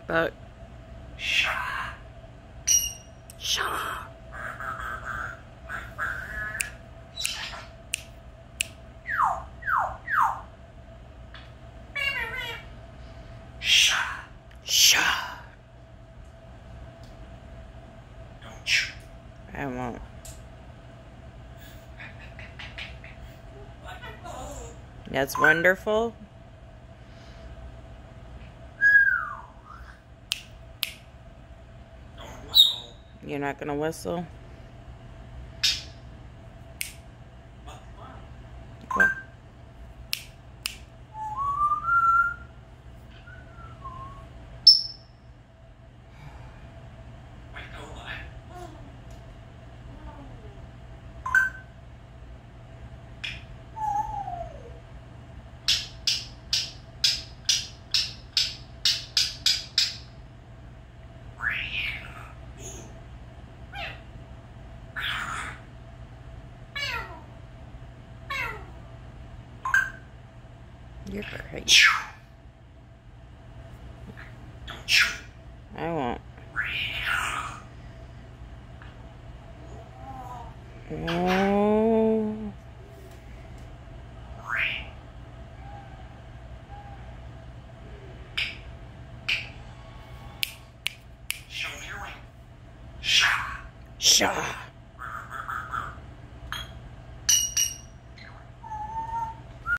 But Sha. Sha. Sha. Sha. Don't you? I won't. That's wonderful. Don't whistle. You're not gonna whistle? What? Wait, hold on. You're great. Don't you? I won't. Oh. Show me your ring. Sha. Sha.